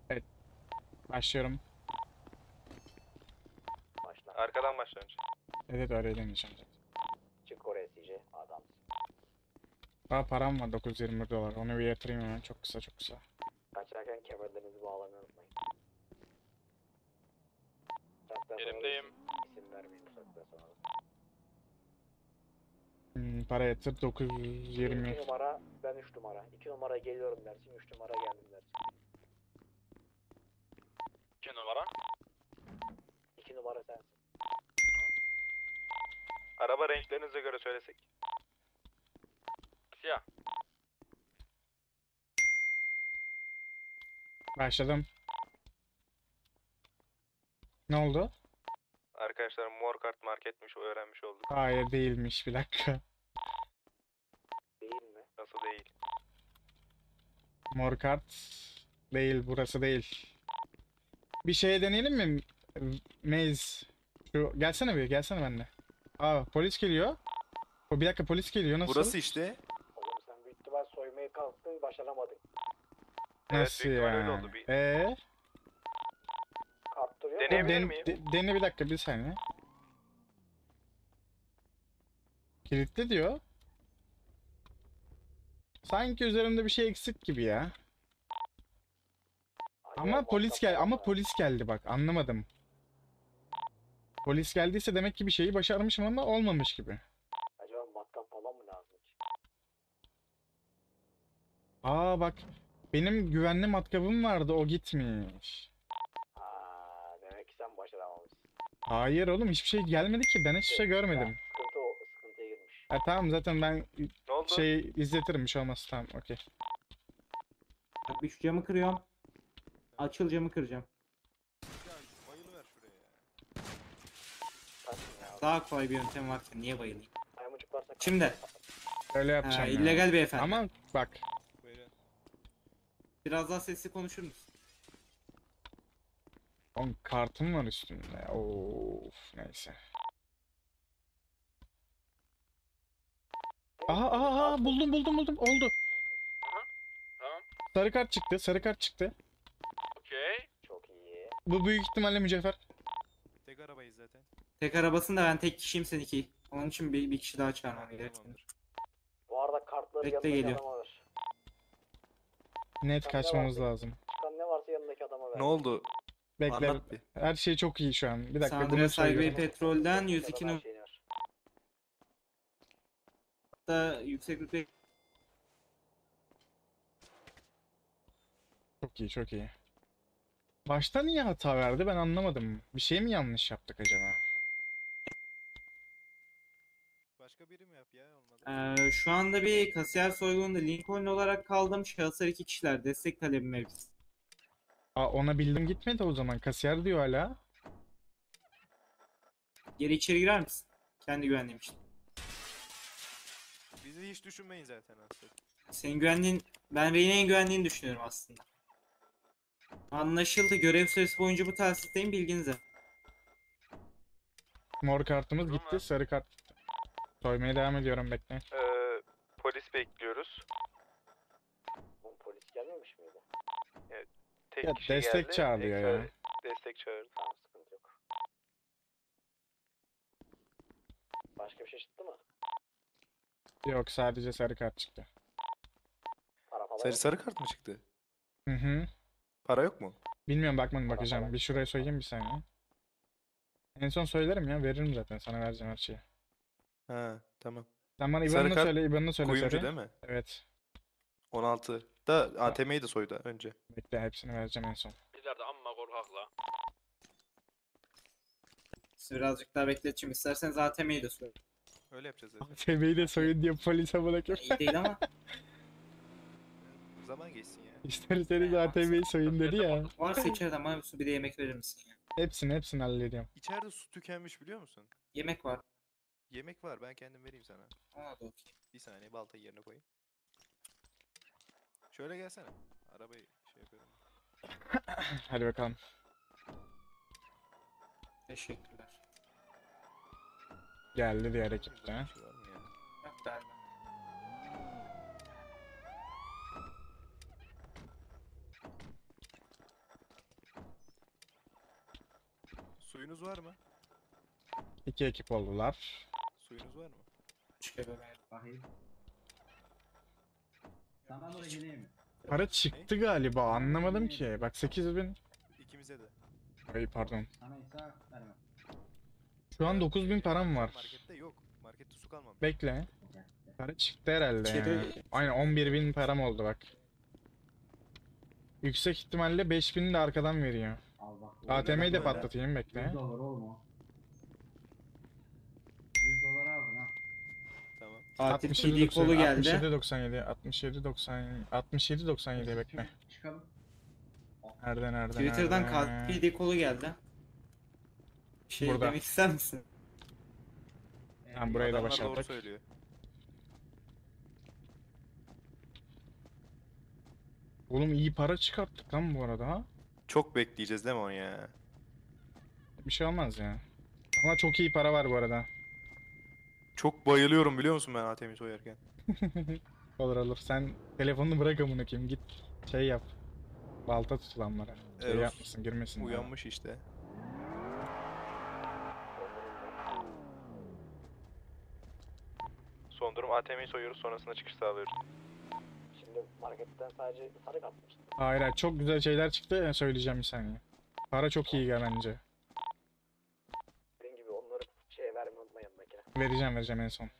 Evet, başlıyorum. Başla. Arkadan başla önce. Evet, öyle demeyeceğim zaten. Çık oraya CJ. Adamsın. Daha param var, 920 dolar. Onu bir yatırayım hemen, çok kısa çok kısa. Kaçarken kemerlerinizi bağlamayı unutmayın. Saatten sonra da Yerimdeyim. isim vermeyin bu saatten sonra da. Para yatır, 2 920. numara, ben 3 numara. 2 numara geliyorum dersin, 3 numara geldim dersin. 2 numara. 2 numara sensin. Araba renklerinize göre söylesek. Siyah. Başladım. Ne oldu? Arkadaşlar mor kart marketmiş, o öğrenmiş olduk. Hayır, değilmiş, bir dakika. Değil mi? Nasıl değil? Mor kart değil, burası değil. Bir şeye deneyelim mi? Maze. Şu, gelsene benimle. Aa, polis geliyor. Bir dakika, polis geliyor, nasıl? Burası işte. Oğlum sen büyük ihtimal soymaya kalktın, başaramadın. Evet, Nasıl büyük ihtimal öyle yani? oldu. Kart duruyor mu? Deneyebilir miyim? Dene bir dakika, bir saniye. Kilitli diyor. Sanki üzerimde bir şey eksik gibi ya. Acaba WhatsApp Polis geldi bak, anlamadım. Polis geldiyse demek ki bir şeyi başarmışım ama olmamış gibi. Acaba matkap falan mı lazım ki? Aa bak, benim güvenli matkabım vardı, o gitmiş. Demek ki sen başaramamışsın. Hayır oğlum, hiçbir şey gelmedi ki, ben hiçbir şey görmedim. Sıkıntıya girmiş. Tamam, zaten ben Ne oldu? izletirim, bir şey olmaz, tamam, okey. Bak bir şu camı kırıyorum. Açıl camı kıracağım. Bayılıver şuraya ya. Sensin ya. Daha kolay bir yöntem varken niye bayılayım? Maymuncuk varsa Şimdi Öyle yapacağım ya. illegal beyefendi. Ama bak, Buyurun. Biraz daha sesli konuşur musun? on kartım var üstünde. Of, neyse. Aha, buldum, oldu. Tamam. Sarı kart çıktı. Okey. çok iyi. Bu büyük ihtimalle mücevher. Tek arabayız zaten. Tek arabasında ben tek kişiyim sen iki. Onun için bir kişi daha çağırmam gerekiyor. Tamamdır. Bu arada kartları Bekle, yanındaki geliyor. adama ver. Net Sen ne kaçmamız var? lazım. Çıkan ne varsa yanındaki adama ver. Ne oldu? Bekle. Anlat bir. Her şey çok iyi şu an. Bir dakika, Sandra bunu Saygı söylüyorum. Petrol'den 102 Her şeyini ver. numaratta yüksek rütbe Çok iyi, çok iyi. Başta niye hata verdi, ben anlamadım. Bir şey mi yanlış yaptık acaba? Başka biri mi yap ya? Olmadı. Şu anda bir kasiyer soygununda Lincoln olarak kaldım. Şahıslar iki kişiler. Destek talebi mevcut. Aa, ona bildim gitmedi o zaman. Kasiyer diyor hala. Geri içeri girer misin? Kendi güvenliğim için. Bizi hiç düşünmeyin zaten aslında. Senin güvenliğin, ben Reyna'nın güvenliğini düşünüyorum aslında. Anlaşıldı. Görev süresi boyunca bu telsizdeyim, bilginize. Mor kartımız Tamam gitti, mı? sarı kart. Soymaya devam ediyorum, bekle. Polis bekliyoruz. Bu polis gelmemiş miydi? Tek Ya, kişi destek geldi. çağırıyor ya. Destek çağırdı. Tamam, sıkıntı yok. Başka bir şey çıktı mı? Yok, sadece sarı kart çıktı. Para falan Sarı yok. sarı kart mı çıktı? Hı. Para yok mu? Bilmiyorum, bakmadım, Para bakacağım. falan Bir şuraya soyayım bir saniye. En son söylerim ya, veririm zaten, sana vereceğim her şeyi. Ha, tamam. Sen bana Sarı IBAN'ını kart söyle, IBAN'ını söyle Kuyumcu sarı. değil mi? Evet. 16. Da ATM'yi de soydu önce. Bekle, hepsini vereceğim en son. Bizler de amma korkakla. Sizi birazcık daha bekleteceğim. İsterseniz ATM'yi de söyle. Öyle yapacağız zaten. ATM'yi de soyun diye polise bırakıp. İyi değil ama. Zaman geçsin ya. İsterseniz ATM'yi soyun dedi ya. Varsa içeride bana bir de yemek verir misin ya? Hepsini hallediyorum. İçeride su tükenmiş biliyor musun? Yemek var. Yemek var, ben kendim vereyim sana. Ona da okey. Bir saniye baltayı yerine koyayım. Şöyle gelsene. Arabayı şey yapıyorum. Hadi bakalım. Teşekkürler. Geldi diğer ekip de. Bir şey var mı ya? Yok galiba. Suyunuz var mı? 2 ekip oldular. Suyunuz var mı? Bakayım. Sana da geleyim mi? Para çıktı galiba, anlamadım ki. Bak 8000. İkimize de. Ay pardon. Sana ise vermem. Şu an 9000 param var. Markette yok. Markette su kalmamış. Bekle. Okey. Para çıktı herhalde ya. İçeri- Aynen 11.000 param oldu bak. Yüksek ihtimalle 5000 de arkadan veriyor. Al bak. ATM'yi de böyle. patlatayım, 100 bekle. dolar olma. 100 dolar aldın ha. Tamam. Tatil 67 PD kolu geldi. 97 67 bekle. Çıkalım. Nerede? Twitter'dan nerede? PD kolu geldi. Bir şey Burada. demek ister misin? Tamam, burayı da Adamlar doğru başardık. söylüyor. Oğlum iyi para çıkarttık lan bu arada, ha. Çok bekleyeceğiz değil mi onu ya? Bir şey olmaz ya. Ama çok iyi para var bu arada. Çok bayılıyorum biliyor musun ben ATM'yi soyarken? Olur. Sen telefonunu bırak amına koyayım, git şey yap. Balta tutulanlara. Şey Evet, yapmasın, girmesin. Uyanmış işte. Son durum ATM'yi soyuyoruz, sonrasında çıkış sağlıyoruz. Şimdi marketten sadece sarı katmıştım. Hayır, çok güzel şeyler çıktı, söyleyeceğim bir saniye. Para çok iyi bence. Dediğim gibi onları şeye vermeyi unutma yanındakine. Vereceğim en son.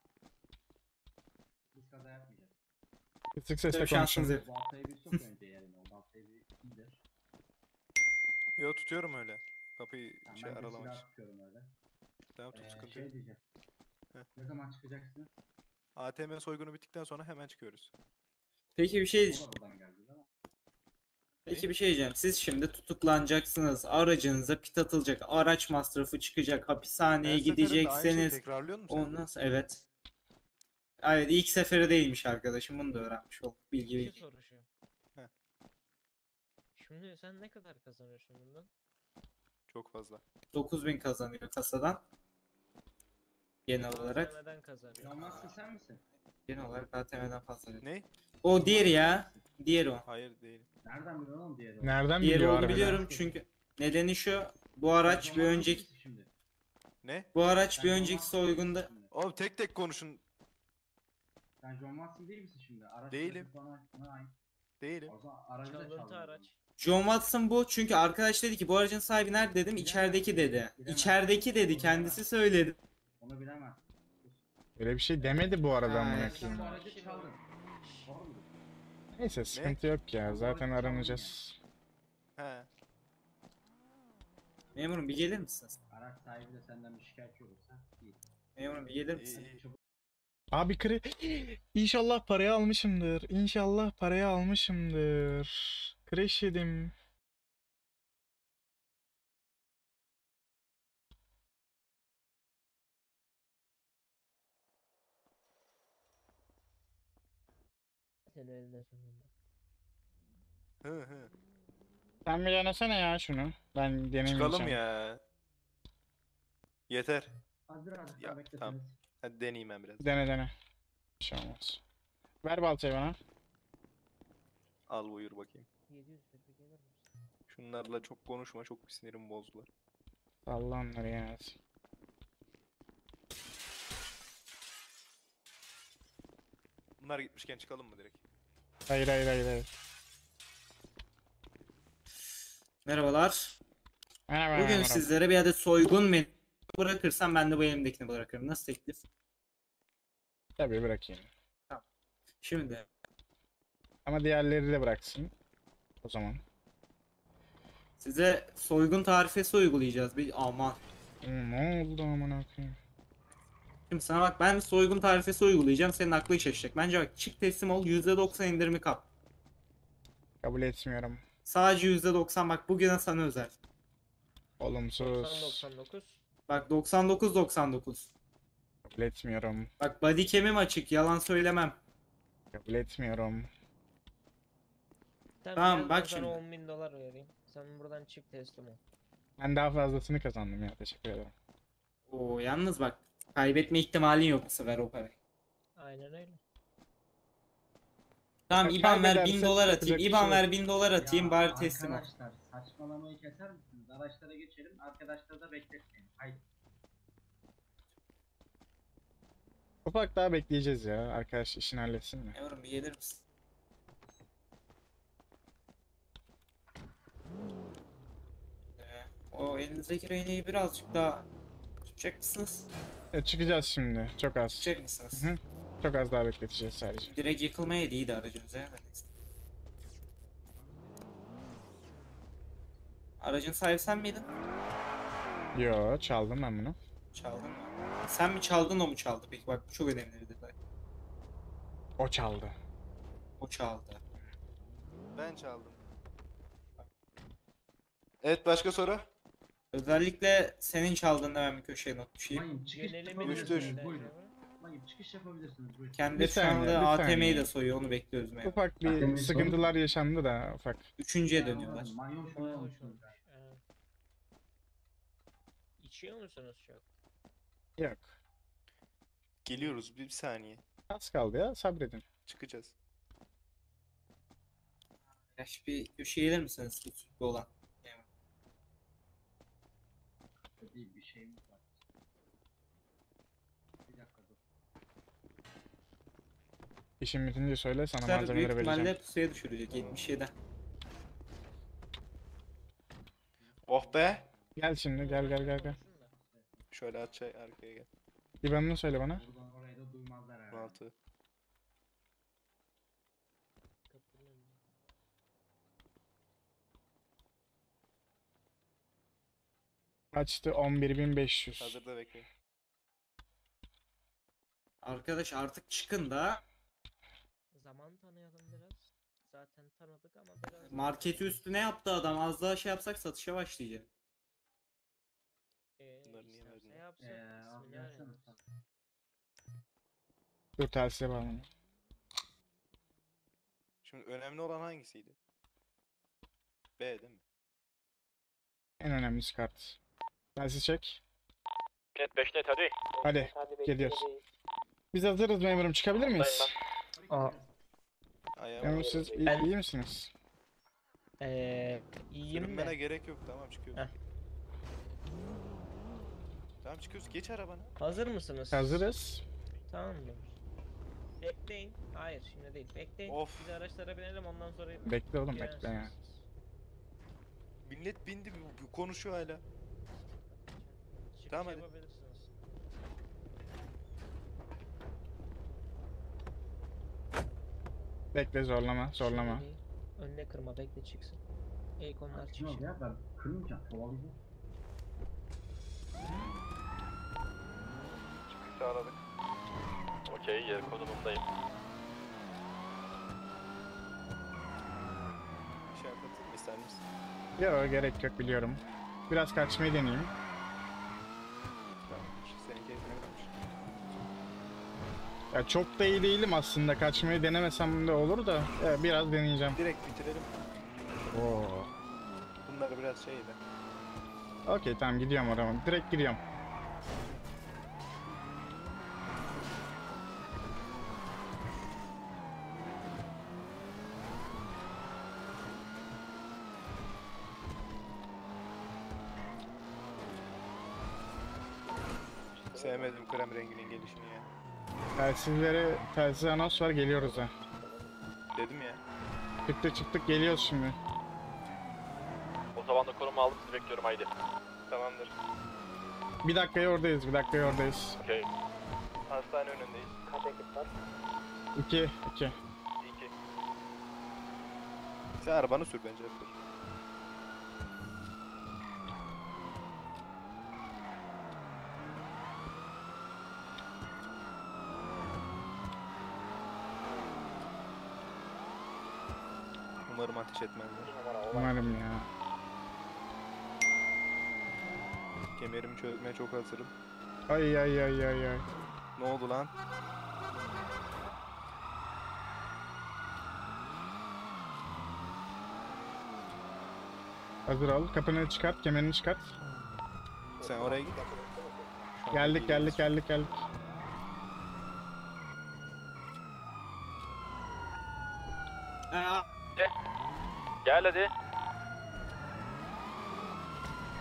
Biz kaza yapmayacağız. Kısık sesle Tabii şansınız konuşun. yok. Baltayı bir sok önce yerine. O baltayı bir indir. Yo tutuyorum öyle. Kapıyı Tamam, şey ben de aralamak silah için. tutuyorum öyle. Tamam tut sıkıntı Şey yok. diyeceğim. Heh. Ne zaman çıkacaksınız? ATM soygunu bittikten sonra hemen çıkıyoruz. Peki bir şey O da buradan geldi değil mi? Peki bir şey diyeceğim. Siz şimdi tutuklanacaksınız. Aracınıza pit atılacak. Araç masrafı çıkacak. Hapishaneye Her seferinde aynı şeyi gideceksiniz. tekrarlıyor musun sen? Ondan sonra evet. Evet, ilk seferi değilmiş arkadaşım. Bunu da öğrenmiş olduk. Bilgi Bir bilgi. soru şu. Heh. Şimdi sen ne kadar kazanıyorsun bundan? Çok fazla. 9000 kazanıyor kasadan. Genel olarak. ATM'den kazanıyor. Olmazsa sen misin? Genel olarak ATM'den fazla. Ne? O diğer ya. Diğer o. Hayır değilim. Nereden biliyorsun oğlum diğeri? Nereden Diğer biliyor olduğunu harbiden? biliyorum çünkü nedeni şu. Bu araç bir önceki Şimdi. Ne? bu araç Sen bir John önceki Watson soygunda değil misin şimdi? Oğlum tek tek konuşun. Sen John Watson değil misin şimdi? Araç Değilim. bana ait. Değilim. O zaman aracı da Çalıntı çaldın. araç. John Watson bu çünkü arkadaş dedi ki bu aracın sahibi nerede dedim içerideki dedi. İçerideki dedi kendisi söyledi. Onu bilemez. Öyle bir şey demedi bu arada, Ha, amına evet. Sen bu koyayım. aracı çaldın. Doğru mu? Neyse, sıkıntı yok ya. Zaten aranacağız. He. Memurum bir gelir misiniz? Araç sahibi de senden bir şikayetçi olursa iyi. Memurum bir gelir İyi, misiniz? iyi. Çabuk Abi İnşallah parayı almışımdır. İnşallah parayı almışımdır. Crash yedim. Senin elinde sonunda. Hı. Sen bir denesene ya şunu. Ben denemeyeceğim. Çıkalım ya. Yeter. az birazcık Ya, daha bekleseniz. tamam. Hadi deneyeyim ben biraz. Dene. Bir şey olmaz. Ver baltayı bana. Al buyur bakayım. 700 bir gelir misin? Şunlarla çok konuşma, çok sinirimi bozdular. Salla onları ya. Bunlar gitmişken çıkalım mı direkt? Hayır. Merhabalar. Merhaba. Bugün merhaba. sizlere bir adet soygun menü bırakırsam ben de bu elimdekini bırakırım. Nasıl teklif? Tabii bırakayım. Şimdi Ama diğerleri de bıraksın. O zaman. size soygun tarifesi uygulayacağız. Bir aman. Ne oldu amına koyayım? Şimdi sana bak ben soygun tarifesi uygulayacağım. Senin aklın şaşacak. Bence bak çık teslim ol %90 indirimi kap. Kabul etmiyorum. Sadece %90 bak bugüne sana özel. Olumsuz. 90-99. Bak 99.99. Kabul etmiyorum. Bak body cam'im açık yalan söylemem. Kabul etmiyorum. Tamam, biraz bak ben sana şimdi. 10.000 dolar vereyim. Sen buradan çık teslim ol. Ben daha fazlasını kazandım ya. Teşekkür ederim. Oo yalnız bak kaybetme ihtimalin yok bu sefer o parayı. Aynen öyle. Tamam Ya IBAN ver 1000 kaybedersek dolar yapacak atayım. bir IBAN şey ver yok. 1000 dolar atayım Ya bari teslim ol. arkadaşlar saçmalamayı keser misiniz? Araçlara geçelim. Arkadaşları da bekletmeyin. Haydi. Ufak daha bekleyeceğiz ya. Arkadaş işini halletsin de. Memurum bir gelir misin? O elinizdeki reyneyi birazcık daha tutacak mısınız? Çıkacağız şimdi. Çok az. Tutacak mısınız? Hı hı. Çok az daha bekleteceğiz sadece. Direkt yıkılmaya değildi aracınıza ya. Aracın sahibi sen miydin? Yo, çaldım ben bunu. Çaldın mı? Sen mi çaldın o mu çaldı? Peki bak bu çok önemli bir detay. O çaldı. O çaldı. Ben çaldım. Evet, başka soru? Özellikle senin çaldığında ben bir köşeye not düşeyim. Mayın çıkış Yönelimi yapabilirsiniz. Düştür. Buyurun. Mayın çıkış yapabilirsiniz. Buyurun. Kendi Bir şu saniye, anda bir ATM'yi saniye. de soyuyor onu bekliyoruz memur. Ufak bir Zaten bir sıkıntılar yaşandı da ufak. Üçüncüye dönüyorlar. Manyon şunu Bayağı hoş olmuşsunuz. olmuş. Evet. İçiyor musunuz çok? Yok. Geliyoruz, bir saniye. Az kaldı ya, sabredin. Çıkacağız. Yaş bir köşeye gelir misiniz tutuklu olan? Memur. Değil bir şeyimiz var. Bir dakika dur. İşin bitince söyle, sana Arkadaşlar büyük malzemeleri vereceğim. ihtimalle pusuya düşürülecek 77'den. Oh be! Gel şimdi, gel gel gel gel. Şöyle aç arkaya gel. İban'ını söyle bana. Buradan orayı da duymazlar herhalde. 16. Kapının önünde. Kaçtı? 11.500. Hazırda bekle. Arkadaş artık çıkın da Zaman tanıyalım biraz. Zaten tanıdık ama biraz... marketi üstüne yaptı adam. Az daha şey yapsak satışa başlayacak. Bunları niye isterse verdin? yapsın. Al ismini gelsene. öğreniriz. Dur telsize bağlanayım. Şimdi önemli olan hangisiydi? B değil mi? En önemlisi kart. Telsiz çek. Net 5 net hadi. Hadi geliyoruz. Biz hazırız memurum, çıkabilir miyiz? Ayağım Memur siz iyi, Ben- iyi misiniz? İyiyim Sürünmene de. gerek yok, tamam çıkıyoruz. Heh. Tamam çıkıyoruz, geç arabana. Hazır mısınız? Hazırız. Tamamdır. Bekleyin. Hayır şimdi değil. Bekleyin. Of. Biz araçlara binelim ondan sonra... Bekle oğlum, bekle ya. girersiniz. Millet bindi, bu konuşuyor hala. Çıkış Tamam, hadi. yapabilirsiniz. Bekle, zorlama, zorlama. Şimdi değil. Önüne kırma bekle çıksın. İlk onlar Ne çıkacak. oldu ya? Ben kırmayacağım. Kovalayacağım. Çıkış sağladık. Okey, yer konumundayım. Şey yapatayım mı, ister misin? Yok, gerek yok, biliyorum. Biraz kaçmayı deneyeyim. Tamam, senin keyfine kalmış. Ya çok da iyi değilim aslında. Kaçmayı denemesem de olur da. Biraz deneyeceğim. Direkt bitirelim. Oo. Bunları biraz şeyle. Okey, tamam, gidiyorum oraya. Direkt gidiyorum. Sevmedim krem renginin gelişini ya. Telsiz anons var, geliyoruz ha. Dedim ya. Çıktık geliyoruz şimdi. Otobanda konumu aldım, sizi bekliyorum haydi. Tamamdır. Bir dakikaya oradayız, bir dakikaya oradayız. Okey. Hastane önündeyiz. Kaç ekip var? 2. 2. Sen arabanı sür bence. Dur. Umarım ateş etmezler. Bir numara olay. Umarım ya. Kemerimi çözmeye çok hazırım. Ay ay ay ay ay. Ne oldu lan? Hazır ol. Kapını çıkart, kemerini çıkart. Sen oraya git. Şu an Geldik iyi geldik gidiyoruz. geldik geldik. Aa, Gel hadi.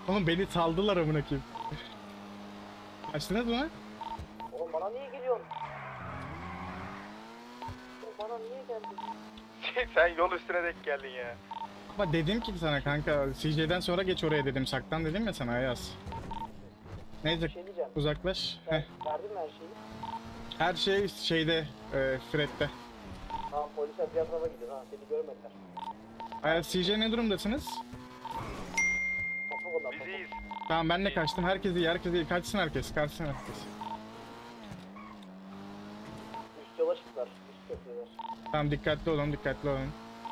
Oğlum beni saldılar amına koyayım. Açtınız mı? Oğlum bana niye geliyorsun? Oğlum bana niye geldin? Sen yol üstüne denk geldin ya. Ama dedim ki sana kanka CJ'den sonra geç oraya dedim. Saklan dedim ya sana Ayaz. Bir Neyse şey diyeceğim. uzaklaş. Heh. Verdin mi her şeyi? Her şey şeyde Fred'de. Tamam polisler diğer tarafa gidiyor. Ha seni görmediler. Ayaz CJ ne durumdasınız? Topuk onlar Biz topuk. iyiyiz. Tamam ben de kaçtım. Herkes iyi, herkes iyi. Kaçsın herkes, kaçsın herkes. Üst yola çıktılar. Üst köprüler. Tamam dikkatli olun, dikkatli olun.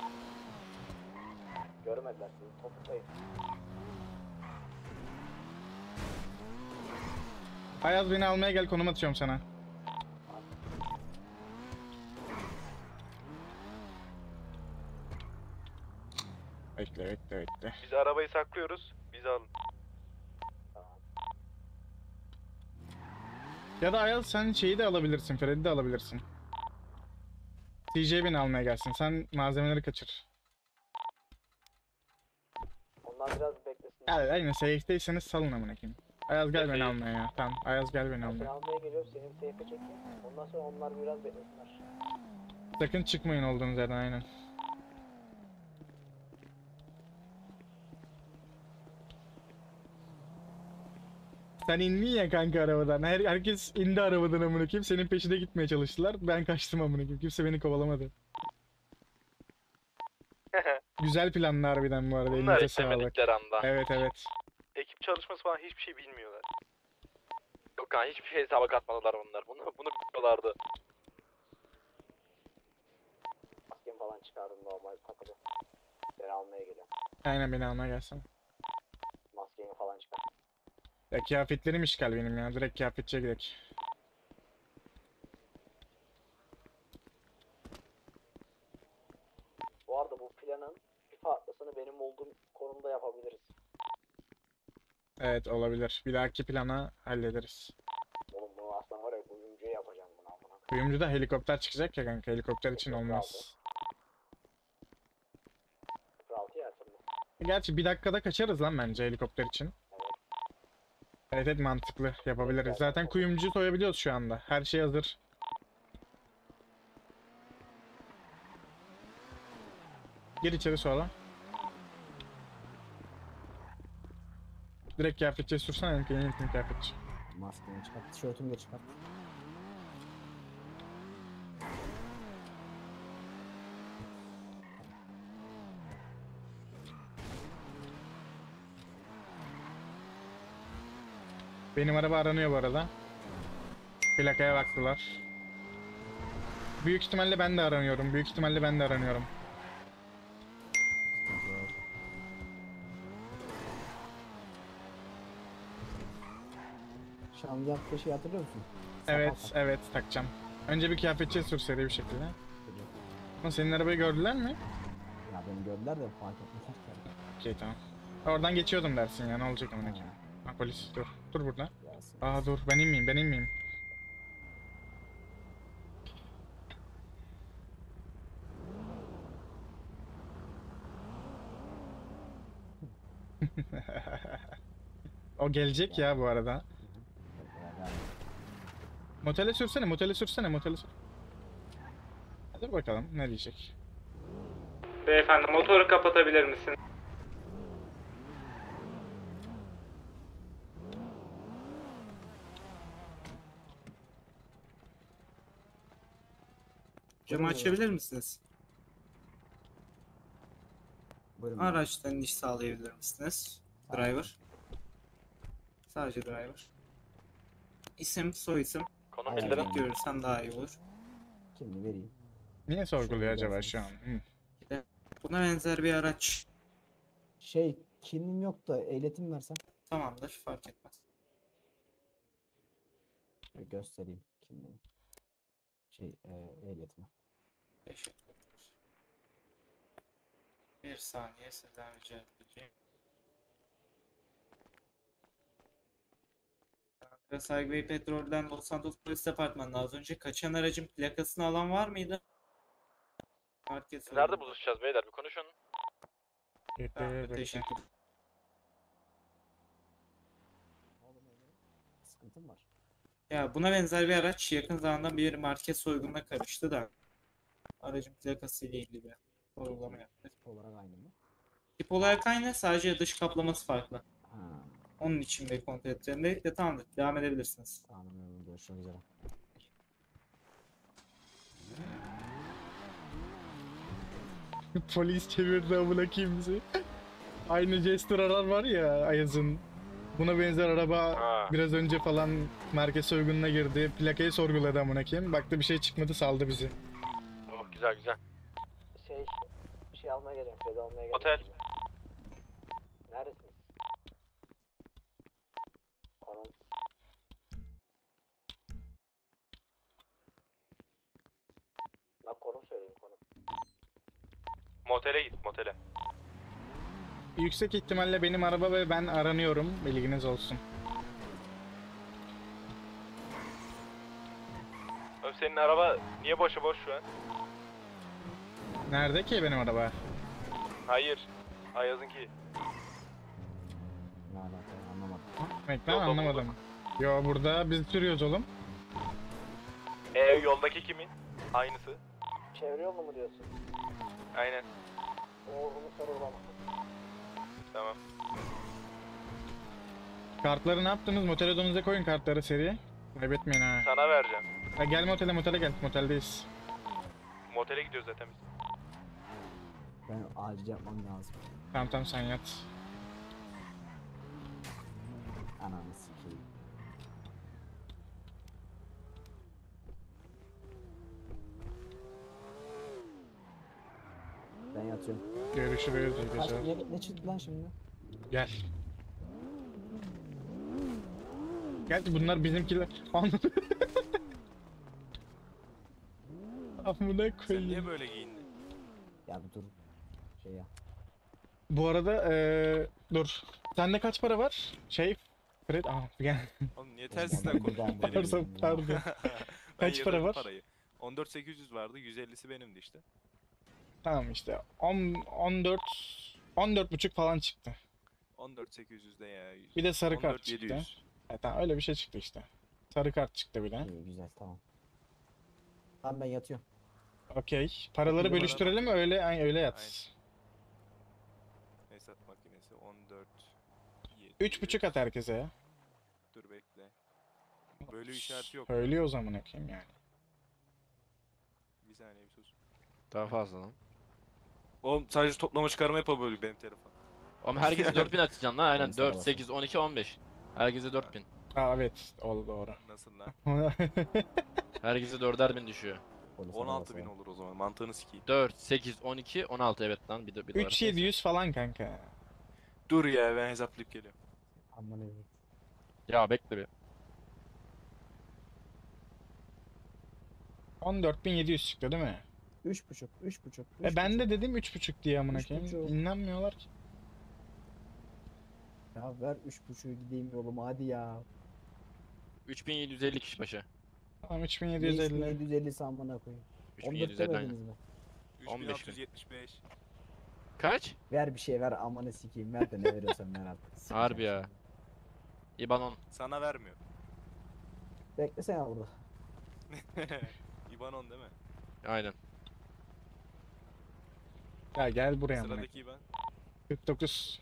Görmediler sizi. Topuktayız. Ayaz beni almaya gel, konum atıyorum sana. Bekle, bekle, bekle. Biz arabayı saklıyoruz. Bizi alın. Ya da Ayaz sen şeyi de alabilirsin, Fred'i de alabilirsin. CJ beni almaya gelsin. Sen malzemeleri kaçır. Onlar biraz beklesin. Yani aynen safe'deyseniz salın amına koyayım. Ayaz gel beni almaya ya. Tamam, Ayaz gel beni Ben seni almaya. almaya geliyorum. Seni bir seyfe çekeyim. Ondan sonra onlar biraz beklesinler. Sakın çıkmayın olduğunuz yerden aynen. Sen indin ya kanka arabadan. Herkes indi arabadan amına koyayım. Senin peşine gitmeye çalıştılar. Ben kaçtım amına koyayım. Kimse beni kovalamadı. Güzel planlar harbiden bu arada. Bunlar Elinize sağlık. istemedikleri anda. Evet evet. Ekip çalışması falan hiçbir şey bilmiyorlar. Yok kanka hiçbir şey hesaba katmadılar bunlar. Bunu biliyorlardı. Maskemi falan çıkardım normal takılı. Seni almaya geliyorum. Aynen beni almaya gelsene. Maskemi falan çıkar. Ya kıyafetlerim işgal benim ya. Direkt kıyafetçiye gidelim. Bu arada bu planın bir farklısını benim olduğum konumda yapabiliriz. Evet olabilir. Bir dahaki plana hallederiz. Oğlum bunu aslında var ya kuyumcuya yapacağım bunu amına. Kuyumcuda helikopter çıkacak ya kanka. Helikopter için olmaz. 06 yersin bu. Gerçi bir dakikada kaçarız lan bence helikopter için. Evet evet mantıklı yapabiliriz. Zaten kuyumcuyu soyabiliyoruz şu anda. Her şey hazır. Gir içeri sonra. Direkt kıyafetçiye sürsene yeni kıyafetçi. Maskeni çıkart, tişörtünü de çıkart. Benim araba aranıyor bu arada. Plakaya baktılar. Büyük ihtimalle ben de aranıyorum. Büyük ihtimalle ben de aranıyorum. Sıkıntı yok. Şu an yaptığı şeyi hatırlıyor musun? Evet, Sakal evet takacağım. Önce bir kıyafetçiye sür seri bir şekilde. takıyor. Ama senin arabayı gördüler mi? Ya beni gördüler de fark etmediler ki. Okey tamam. Oradan geçiyordum dersin ya ne olacak amına koyayım. Ha polis dur. Dur burada. Gelsin. Aa dur ben inmeyeyim ben inmeyeyim. O gelecek ya bu arada. Yani Motele sürsene, motele sürsene, motele sür. Hadi bakalım ne diyecek. Beyefendi motoru kapatabilir misin? Camı açabilir misiniz? buyurun. Araçtan iniş sağlayabilir misiniz? Driver. Sadece driver. İsim, soyisim. Konum Aynen. bildirin. Görürsem daha iyi olur. Kimliği vereyim. Niye sorguluyor acaba dersiniz. şu an? Hı. Buna benzer bir araç. Kimliğim yok da ehliyetim versen. Tamamdır, fark etmez. Şöyle göstereyim kimliğimi. Ehliyetimi. Teşekkürler. Bir saniye sizden rica edeceğim. Saygı Bey Petrol'den Los Santos Polis Departmanı'na az önce kaçan aracın plakasını alan var mıydı? Herkes Nerede buluşacağız beyler bir konuşun. Bekle, Tamam, bekle. teşekkür. ehliyetim var. Ya buna benzer bir araç yakın zamanda bir market soygununa karıştı da aracın plakası ile ilgili bir sorgulama yaptı. Tip olarak aynı mı? Tip olarak aynı, sadece dış kaplaması farklı. Ha, Onun için bir kontrol edeceğim de tamamdır. Devam edebilirsiniz. anlıyorum. Görüşmek üzere. Polis çevirdi amına koyayım bizi. Aynı Jester arar var ya Ayaz'ın. Buna benzer araba Ha. biraz önce falan merkez soygununa girdi. Plakayı sorguladı amına koyayım. Baktı bir şey çıkmadı saldı bizi. Oh, güzel güzel. Bir şey almaya geleceğim. Kredi almaya geleceğim. Otel. Neredesiniz? Konum. Bak konum söyleyeyim konum. Motele git motele. Yüksek ihtimalle benim araba ve ben aranıyorum. Bilginiz olsun. Oğlum senin araba niye başıboş şu an? Nerede ki benim araba? Hayır. Ayaz'ınki. Ne alaka anlamadım. Bekle Yolda anlamadım. Yo burada biz sürüyoruz oğlum. Yoldaki kimin? Aynısı. Çevre yolu mu diyorsun? Aynen. Onu sorulama. Tamam. Kartları ne yaptınız? Motel odanıza koyun kartları seri. Kaybetmeyin ha. Sana vereceğim. Ha gel motele gel. Moteldeyiz. Motele gidiyoruz zaten biz. Ben acil yapmam lazım. Tamam sen yat. Ananı sikeyim. Ben yatıyorum. Görüşürüz. İyi Kaç, geceler. ne çıktı lan şimdi? Gel. Gerçi bunlar bizimkiler. Amına Sen koyayım. niye böyle giyindin? Ya bir dur. Şey ya. Bu arada dur. Sende kaç para var? Fred gel. Oğlum niye tersizden konuşuyorsun? Pardon, Deli misin? Pardon. Ben Kaç para yatırdım var? Parayı. 14.800 vardı, 150'si benimdi işte. Tamam işte 14 buçuk falan çıktı. 14.800'de ya. Bir de sarı kart 14.700. çıktı. Tamam öyle bir şey çıktı işte. Sarı kart çıktı bir de. İyi güzel tamam. Tamam ben yatıyorum. Okey. Paraları Numara bölüştürelim öyle yat. Hesap makinesi 14. 3,5 at herkese ya. Dur bekle. Bölü işareti yok. Söylüyor o zaman ekeyim yani. Bir saniye bir sus. Daha fazla lan. Oğlum sadece toplama çıkarma yapabiliyor benim telefon. Oğlum herkese 4000 atacaksın lan aynen Ben sana 4, 8, 12, 15. Herkese 4000. Evet oldu doğru. Nasıl lan? Herkese 4'er bin düşüyor. Polise 16.000 arabası var. olur o zaman. Mantığını sikeyim. 4, 8, 12, 16 evet lan bir de 3700 falan kanka. Dur ya ben hesaplayıp geliyorum. Aman evet. Ya bekle bir. 14.700 çıktı değil mi? 3,5. Ben de dedim 3,5 diye amına 3,5. koyayım. İnanmıyorlar ki. Ya ver 3,5'u gideyim yoluma hadi ya. 3750 kişi başı. Tamam Ne 3750. 750 samana koyayım. 14 3750 aynen. demediniz mi? 15 bin. 3675. Kaç? Ver bir şey ver amanı sikeyim ver de ne veriyorsan ver artık. Sikeceğim Harbi ya. seni. İban 10. Sana vermiyor. Beklesene burada. İban 10 değil mi? Aynen. Ya gel buraya amına. Sıradaki İban. 49.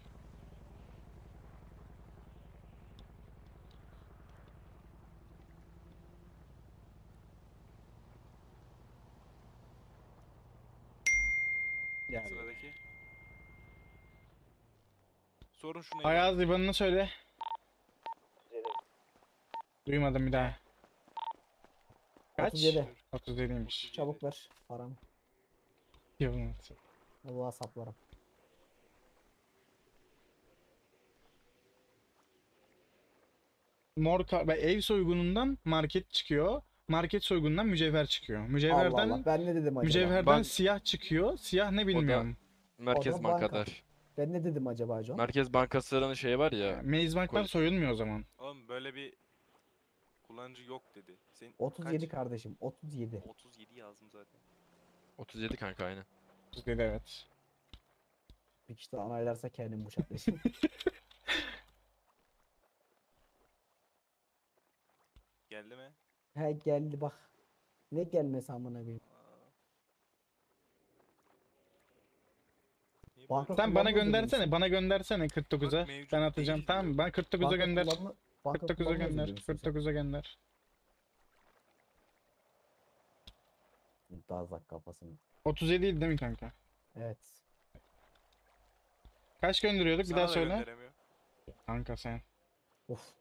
Gel. Sıradaki. Sorun şuna. Ayaz IBAN'ını söyle. Zeynep. Duymadım bir daha. Kaç? 37. 37'ymiş. Çabuk ver paramı. Yılın. Vallahi saplarım. Ev soygunundan market çıkıyor. Market soygunundan mücevher çıkıyor. Allah Mücevherden Allah ben ne dedim acaba? mücevherden Ben- siyah çıkıyor. Siyah ne bilmiyorum. Merkez O da banka. Banka'dır. Ben ne dedim acaba John? Merkez Bankası'nın şeyi var ya. Maze Bank'tan koy- soyulmuyor o zaman. Oğlum böyle bir kullanıcı yok dedi. Senin 37 kaç? kardeşim 37. 37 yazdım zaten. 37 kanka aynen. Dedi evet. Bir kişi de anaylarsa kendim bıçaklaşayım. Geldi mi? He geldi bak. Ne gelmesi amına koyayım. Niye Banka böyle? Sen bana kullanmıyor göndersene. musun? Bana göndersene 49'a. Bak, mevcut Ben atacağım. değil Tamam mı? diyor. Ben 49'a Banka gönder. banka 49'a kullanmıyor gönder. musun sen? 49'a gönder. Dazlak kafasını. 37 değil mi kanka? Evet. Kaç gönderiyorduk? Bir Sana daha da söyle. gönderemiyor. Kanka sen. Of.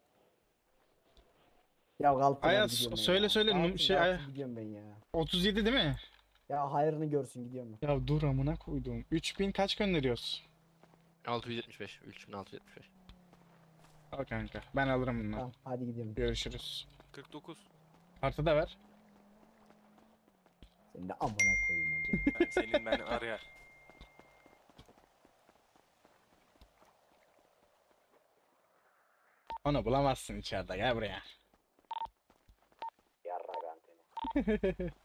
Ya kalktım hadi Ayaz gidiyorum ben söyle ya. söyle. Kalktım, Şey kalktım, gidiyorum ben ya. 37 değil mi? Ya hayrını görsün gidiyorum ben. Ya dur amına koydum. 3000 kaç gönderiyoruz? 675. 3675. Al kanka. Ben alırım bunları. Tamam hadi gidiyorum. Görüşürüz. 49. Kartı da ver. Seni de amına koyayım önce. Senin ben araya. Onu bulamazsın içeride. Gel buraya. Yarra ganteni.